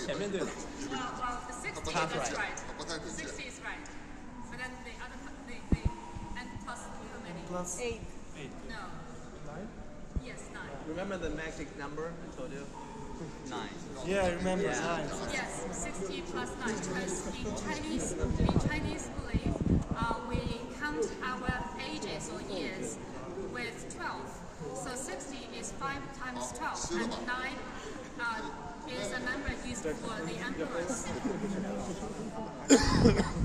前面对了。 Well, the 60, Half that's right. right. 60 is right. But then the other, and plus how many? Plus 8. 8. No. 9? Yes, 9. Remember the magic number I told you? 9. Yeah, I remember. Yeah. 9. Yes, 60 plus 9. Because in Chinese belief, we count our ages or years with 12. So 60 is 5 times 12, and 9 is a number used for the emperors.